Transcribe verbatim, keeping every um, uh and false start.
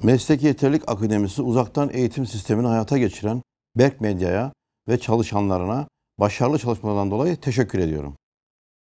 Mesleki Yeterlilik Akademisi uzaktan eğitim sistemini hayata geçiren Berk Medya'ya ve çalışanlarına başarılı çalışmalarından dolayı teşekkür ediyorum.